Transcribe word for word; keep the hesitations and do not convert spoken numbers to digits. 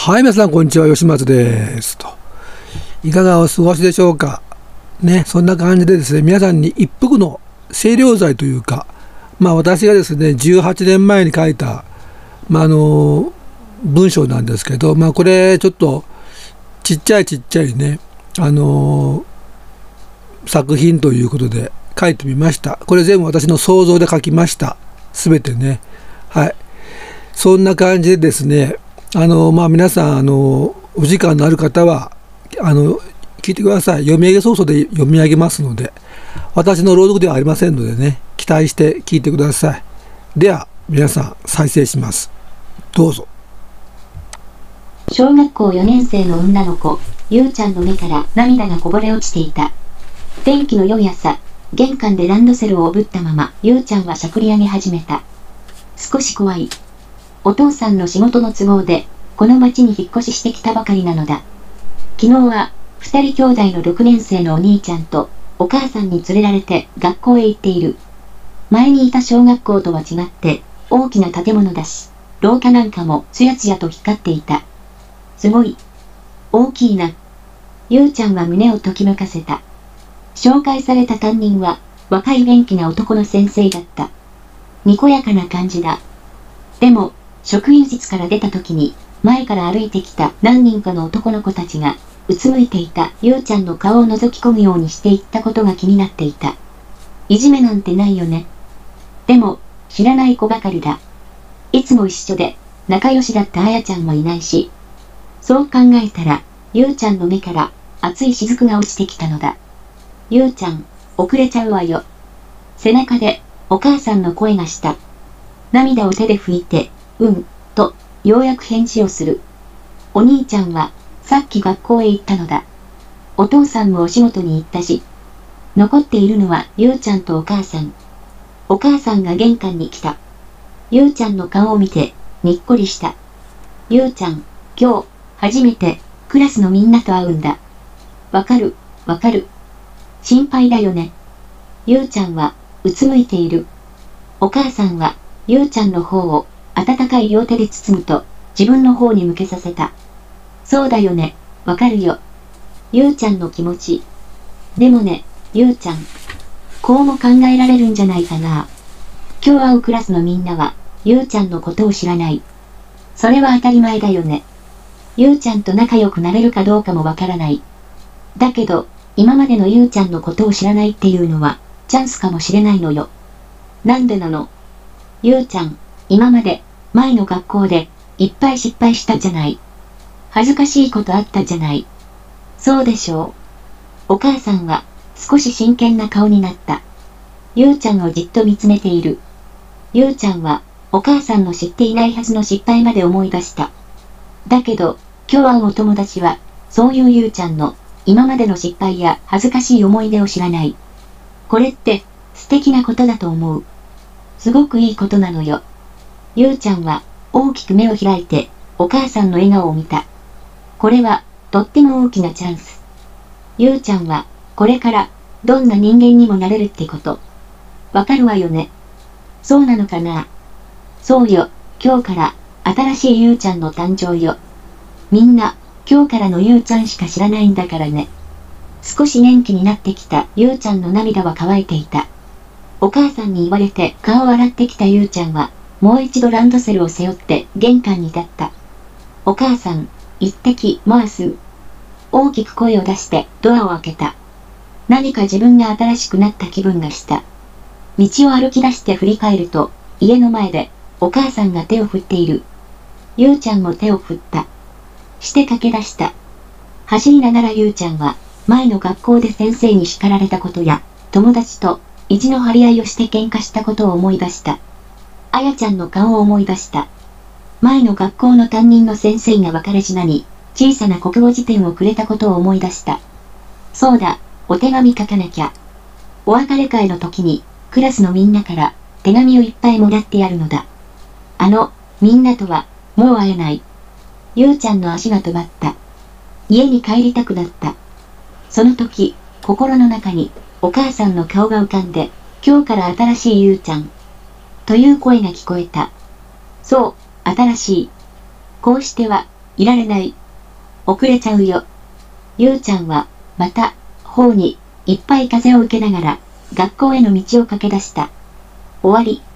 はい、皆さんこんにちは、吉松ですと。いかがお過ごしでしょうかね。そんな感じでですね、皆さんに一服の清涼剤というか、まあ私がですねじゅうはちねんまえに書いた、まあ、あの文章なんですけど、まあこれちょっとちっちゃいちっちゃいね、あの作品ということで書いてみました。これ全部私の想像で書きました。すべてね。はい。そんな感じでですね、あのまあ皆さん、あのお時間のある方はあの聞いてください。読み上げ早々で読み上げますので、私の朗読ではありませんのでね、期待して聞いてください。では皆さん再生します。どうぞ。 小学校よねん生の女の子、ゆうちゃんの目から涙がこぼれ落ちていた。天気の良い朝、玄関でランドセルをおぶったまま、ゆうちゃんはしゃくり上げ始めた。少し怖い。お父さんの仕事の都合で、この町に引っ越ししてきたばかりなのだ。昨日は、二人兄弟のろくねん生のお兄ちゃんと、お母さんに連れられて学校へ行っている。前にいた小学校とは違って、大きな建物だし、廊下なんかもつやつやと光っていた。すごい。大きいな。ゆうちゃんは胸をときめかせた。紹介された担任は、若い元気な男の先生だった。にこやかな感じだ。でも、職員室から出た時に、前から歩いてきた何人かの男の子たちが、うつむいていたゆうちゃんの顔を覗き込むようにしていったことが気になっていた。いじめなんてないよね。でも、知らない子ばかりだ。いつも一緒で、仲良しだったあやちゃんもいないし。そう考えたら、ゆうちゃんの目から熱い雫が落ちてきたのだ。ゆうちゃん、遅れちゃうわよ。背中でお母さんの声がした。涙を手で拭いて、うん、と、ようやく返事をする。お兄ちゃんは、さっき学校へ行ったのだ。お父さんもお仕事に行ったし。残っているのはゆうちゃんとお母さん。お母さんが玄関に来た。ゆうちゃんの顔を見て、にっこりした。ゆうちゃん、今日、初めて、クラスのみんなと会うんだ。わかる、わかる。心配だよね。ゆうちゃんは、うつむいている。お母さんは、ゆうちゃんの方を、温かい両手で包むと、自分の方に向けさせた。そうだよね、わかるよ。ゆうちゃんの気持ち。でもね、ゆうちゃん。こうも考えられるんじゃないかな。今日会うクラスのみんなは、ゆうちゃんのことを知らない。それは当たり前だよね。ゆうちゃんと仲良くなれるかどうかもわからない。だけど、今までのゆうちゃんのことを知らないっていうのは、チャンスかもしれないのよ。なんでなの？ゆうちゃん、今まで、前の学校で、いっぱい失敗したじゃない。恥ずかしいことあったじゃない。そうでしょう。お母さんは、少し真剣な顔になった。ゆうちゃんをじっと見つめている。ゆうちゃんは、お母さんの知っていないはずの失敗まで思い出した。だけど、今日会うお友達は、そういうゆうちゃんの、今までの失敗や恥ずかしい思い出を知らない。これって、素敵なことだと思う。すごくいいことなのよ。ゆうちゃんは、大きく目を開いて、お母さんの笑顔を見た。これは、とっても大きなチャンス。ゆうちゃんは、これから、どんな人間にもなれるってこと。わかるわよね。そうなのかな。そうよ、今日から、新しいゆうちゃんの誕生よ。みんな、今日からのゆうちゃんしか知らないんだからね。少し元気になってきたゆうちゃんの涙は乾いていた。お母さんに言われて顔を洗ってきたゆうちゃんは、もう一度ランドセルを背負って玄関に立った。お母さん、一滴、もうすぐ。大きく声を出してドアを開けた。何か自分が新しくなった気分がした。道を歩き出して振り返ると、家の前でお母さんが手を振っている。ゆうちゃんも手を振った。して駆け出した。走りながらゆうちゃんは、前の学校で先生に叱られたことや、友達と意地の張り合いをして喧嘩したことを思い出した。あやちゃんの顔を思い出した。前の学校の担任の先生が別れ品に、小さな国語辞典をくれたことを思い出した。そうだ、お手紙書かなきゃ。お別れ会の時に、クラスのみんなから手紙をいっぱいもらってやるのだ。あの、みんなとは、もう会えない。ゆうちゃんの足が止まった。家に帰りたくなった。その時、心の中に、お母さんの顔が浮かんで、今日から新しいゆうちゃん。という声が聞こえた。そう、新しい。こうしては、 いられない。遅れちゃうよ。ゆうちゃんは、また、頬に、いっぱい風を受けながら、学校への道を駆け出した。終わり。